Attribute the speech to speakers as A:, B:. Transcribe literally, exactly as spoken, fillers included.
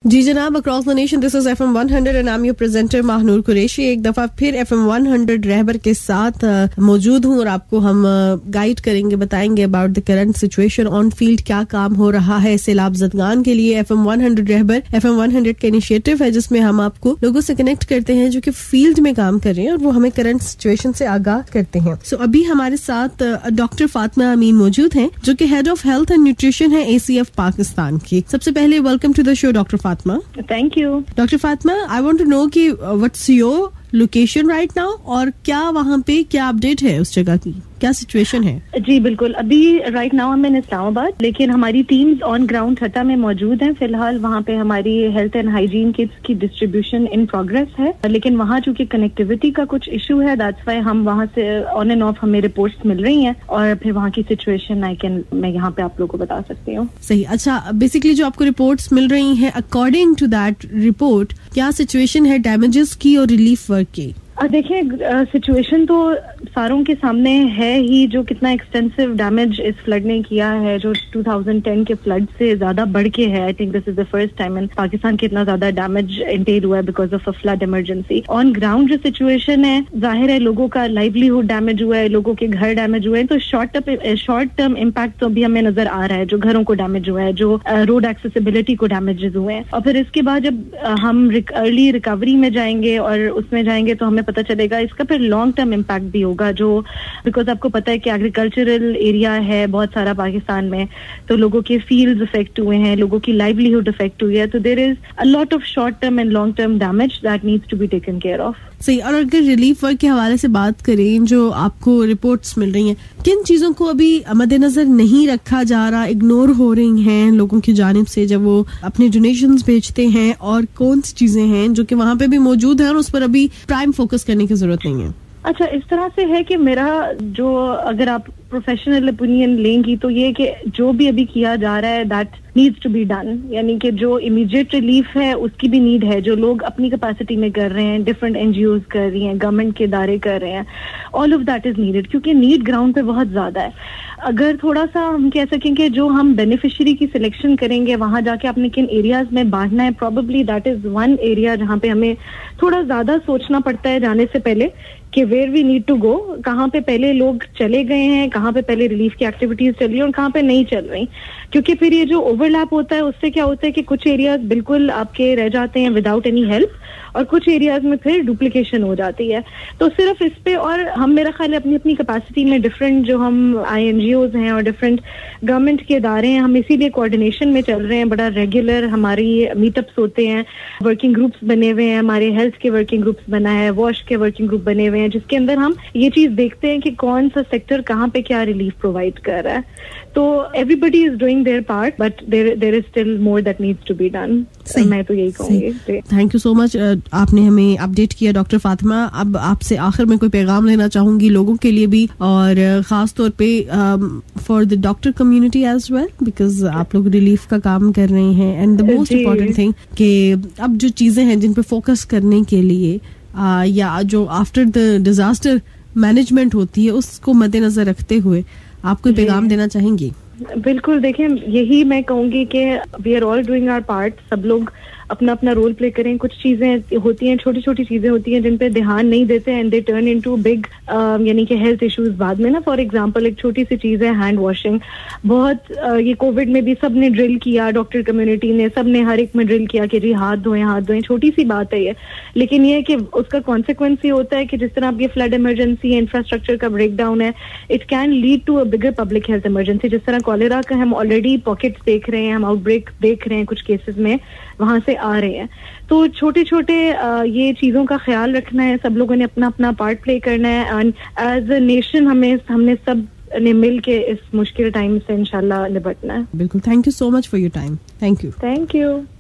A: जी जनाब, across the nation this is FM one hundred and I am your presenter Mahnoor Qureshi. एक दफा फिर FM one hundred रहबर के साथ uh, मौजूद हूँ और आपको हम गाइड uh, करेंगे, बताएंगे about the current situation on field, क्या काम हो रहा है सैलाब ज़दगान के लिए। एफएम वन हंड्रेड रहबर एफएम वन हंड्रेड का इनिशिएटिव है जिसमें हम आपको लोगों से कनेक्ट करते हैं जो कि फील्ड में काम कर रहे हैं और वो हमें करंट सिचुएशन से आगाह करते हैं। सो so, अभी हमारे साथ डॉक्टर uh, फातिमा अमीन मौजूद हैं जो कि head of health and nutrition है एसीएफ पाकिस्तान की। सबसे पहले welcome to the show doctor Fatima.
B: Thank you
A: doctor Fatima, I want to know कि what's your location right now और क्या वहाँ पे क्या अपडेट है उस जगह की, क्या सिचुएशन है?
B: जी बिल्कुल, अभी राइट नाउ हम इन इस्लामाबाद, लेकिन हमारी टीम्स ऑन ग्राउंड ठट्टा में मौजूद हैं। फिलहाल वहाँ पे हमारी हेल्थ एंड हाइजीन किट्स की डिस्ट्रीब्यूशन इन प्रोग्रेस है, लेकिन वहाँ चूंकि कनेक्टिविटी का कुछ इशू है, दैट्स व्हाई हम वहाँ से ऑन एंड ऑफ हमें रिपोर्ट्स मिल रही हैं और फिर वहाँ की सिचुएशन आई कैन मैं यहाँ पे आप लोगों को बता सकती हूँ।
A: सही, अच्छा, बेसिकली जो आपको रिपोर्ट्स मिल रही हैं, अकॉर्डिंग टू दैट रिपोर्ट क्या सिचुएशन है डैमेजेस की और रिलीफ वर्क की?
B: देखिए, सिचुएशन तो सारों के सामने है ही, जो कितना एक्सटेंसिव डैमेज इस फ्लड ने किया है, जो टू थाउजेंड टेन के फ्लड से ज्यादा बढ़ के है। I think this is the first time in Pakistan के इतना ज्यादा डैमेज इंटेल हुआ है because of a flood emergency. On ground जो सिचुएशन है, जाहिर है लोगों का लाइवलीहुड डैमेज हुआ है, लोगों के घर डैमेज हुए हैं, तो शॉर्ट शॉर्ट टर्म इम्पैक्ट तो अभी हमें नजर आ रहा है, जो घरों को डैमेज हुआ है, जो रोड एक्सेसिबिलिटी को डैमेजेस हुए हैं। और फिर इसके बाद जब हम अर्ली रिकवरी में जाएंगे और उसमें जाएंगे तो हमें पता चलेगा इसका फिर लॉन्ग टर्म इम्पैक्ट भी होगा, जो बिकॉज आपको पता है कि एग्रीकल्चरल एरिया है बहुत सारा पाकिस्तान में, तो लोगों के फील्ड्स इफेक्ट हुए हैं, लोगों की लाइवलीहुड इफेक्ट हुई है, तो there is a lot of short term and long term damage that needs to be taken care of.
A: सही, और अगर रिलीफ वर्क के हवाले से बात करें, जो आपको रिपोर्ट्स मिल रही हैं, किन चीजों को अभी मद्देनजर नहीं रखा जा रहा, इग्नोर हो रही हैं लोगों की जानिब से जब वो अपने डोनेशंस भेजते हैं, और कौन सी चीजें हैं जो कि वहाँ पे भी मौजूद है और उस पर अभी प्राइम फोकस करने की जरूरत नहीं है?
B: अच्छा, इस तरह से है कि मेरा जो, अगर आप प्रोफेशनल ओपिनियन लेंगी तो ये कि जो भी अभी किया जा रहा है that needs to be done, यानी कि जो इमीडिएट रिलीफ है उसकी भी नीड है, जो लोग अपनी कैपेसिटी में कर रहे हैं, डिफरेंट एनजीओज कर रही हैं, गवर्नमेंट के इदारे कर रहे हैं, all of that is needed, क्योंकि नीड ग्राउंड पे बहुत ज्यादा है। अगर थोड़ा सा हम कह सकें कि जो हम बेनिफिशियरी की सिलेक्शन करेंगे, वहां जाके आपने किन एरियाज में बांटना है, probably that is one area जहाँ पे हमें थोड़ा ज्यादा सोचना पड़ता है जाने से पहले कि where we need to go, कहाँ पे पहले लोग चले गए हैं, कहाँ पे पहले रिलीफ की एक्टिविटीज चल रही है और कहाँ पे नहीं चल रही, क्योंकि फिर ये जो ओवरलैप होता है उससे क्या होता है कि कुछ एरियाज बिल्कुल आपके रह जाते हैं विदाउट एनी हेल्प और कुछ एरियाज में फिर डुप्लीकेशन हो जाती है। तो सिर्फ इस पे, और हम मेरा ख्याल है अपनी अपनी कैपेसिटी में डिफरेंट जो हम आई एन जी ओज हैं और डिफरेंट गवर्नमेंट के इदारे हैं, हम इसीलिए कोऑर्डिनेशन में चल रहे हैं, बड़ा रेगुलर हमारी मीटअप्स होते हैं, वर्किंग ग्रुप्स बने हुए हैं, हमारे हेल्थ के वर्किंग ग्रुप्स बना है, वॉश के वर्किंग ग्रुप बने हुए हैं, जिसके अंदर हम ये चीज देखते हैं कि कौन सा सेक्टर कहाँ पे क्या रिलीफ प्रोवाइड कर रहा है। तो everybody is doing their part, but there there is still more that needs to be done. मैं तो यही कहूंगी।
A: थैंक यू सो मच, आपने हमें अपडेट किया डॉक्टर फातिमा। अब आपसे आखिर में कोई पैगाम लेना चाहूंगी लोगों के लिए भी, और खास तौर पे for the doctor community as well, because आप लोग रिलीफ का काम कर रहे हैं, and the most important thing कि अब जो चीजें हैं जिन पे फोकस करने के लिए आ, या जो आफ्टर द डिजास्टर मैनेजमेंट होती है उसको मद्देनजर रखते हुए आप कोई पैगाम देना चाहेंगी?
B: बिल्कुल, देखिए यही मैं कहूंगी कि we are all doing our part, सब लोग अपना अपना रोल प्ले करें। कुछ चीजें होती हैं, छोटी छोटी चीजें होती हैं जिन पे ध्यान नहीं देते and they turn into big यानी कि हेल्थ इश्यूज बाद में ना। फॉर एग्जांपल एक छोटी सी चीज है हैंड वॉशिंग, बहुत uh, ये कोविड में भी सब ने ड्रिल किया, डॉक्टर कम्युनिटी ने, सब ने हर एक में ड्रिल किया कि जी हाथ धोएं हाथ धोएं, छोटी सी बात है ये, लेकिन ये है कि उसका कॉन्सिक्वेंस ये होता है कि जिस तरह अब ये फ्लड इमरजेंसी है, इंफ्रास्ट्रक्चर का ब्रेक डाउन है, it can lead to a bigger public health emergency. जिस तरह कॉलेरा का हम ऑलरेडी पॉकेट्स देख रहे हैं, हम आउटब्रेक देख रहे हैं कुछ केसेस में वहां से आ रहे हैं, तो छोटे छोटे ये चीजों का ख्याल रखना है, सब लोगों ने अपना अपना पार्ट प्ले करना है, एंड एज अ नेशन हमें हमने सब ने मिल के इस मुश्किल टाइम से इंशाल्लाह निपटना है।
A: बिल्कुल, thank you so much for your time. Thank you.
B: Thank you.